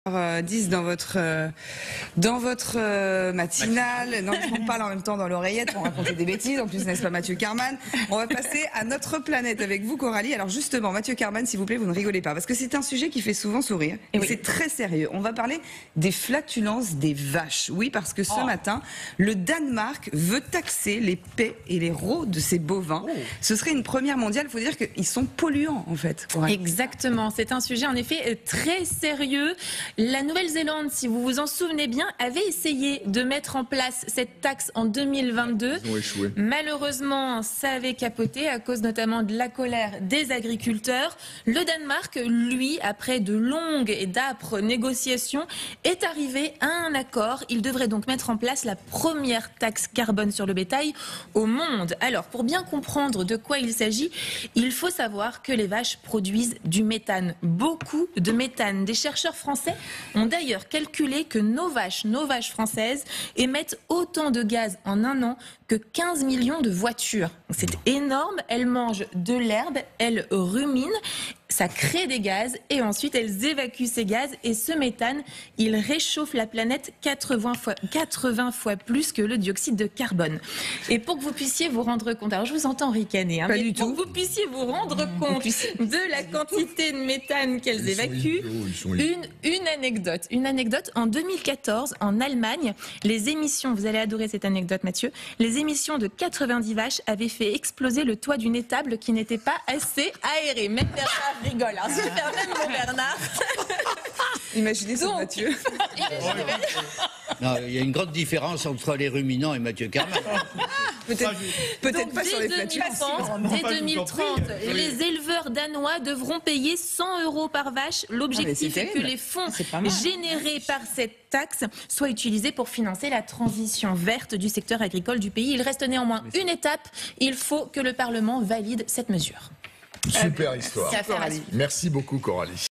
10 dans votre matinale. Non, on parle en même temps dans l'oreillette pour raconter des bêtises. En plus, n'est-ce pas, Mathieu Carman? On va passer à notre planète avec vous, Coralie. Alors justement, Mathieu Carman, s'il vous plaît, vous ne rigolez pas, parce que c'est un sujet qui fait souvent sourire. Et oui, c'est très sérieux. On va parler des flatulences des vaches. Oui, parce que ce matin, le Danemark veut taxer les paies et les rots de ces bovins. Ce serait une première mondiale. Il faut dire qu'ils sont polluants, en fait. Exactement. C'est un sujet, en effet, très sérieux. La Nouvelle-Zélande, si vous vous en souvenez bien, avait essayé de mettre en place cette taxe en 2022. Ils ont échoué. Malheureusement, ça avait capoté à cause notamment de la colère des agriculteurs. Le Danemark, lui, après de longues et d'âpres négociations, est arrivé à un accord. Il devrait donc mettre en place la première taxe carbone sur le bétail au monde. Alors, pour bien comprendre de quoi il s'agit, il faut savoir que les vaches produisent du méthane, beaucoup de méthane. Des chercheurs français ont d'ailleurs calculé que nos vaches françaises émettent autant de gaz en un an que 15 millions de voitures. C'est énorme, elles mangent de l'herbe, elles ruminent, ça crée des gaz et ensuite elles évacuent ces gaz et ce méthane, il réchauffe la planète 80 fois plus que le dioxyde de carbone. Et pour que vous puissiez vous rendre compte, alors je vous entends ricaner, pas du pour tout. que vous puissiez vous rendre compte de la quantité de méthane qu'elles évacuent, une anecdote, en 2014, en Allemagne, les émissions, vous allez adorer cette anecdote Mathieu, les émissions de 90 vaches avaient fait exploser le toit d'une étable qui n'était pas assez aérée. Même Bernard rigole, hein. Super même mon Bernard. Imaginez ça, Mathieu. Non, il y a une grande différence entre les ruminants et Mathieu Carman. Peut-être pas sur les flatulences. Dès 2030, les éleveurs danois devront payer 100 € par vache. L'objectif est que les fonds générés par cette taxe soient utilisés pour financer la transition verte du secteur agricole du pays. Il reste néanmoins une étape. Il faut que le Parlement valide cette mesure. Super histoire. C'est affaire à suivre. Merci beaucoup, Coralie.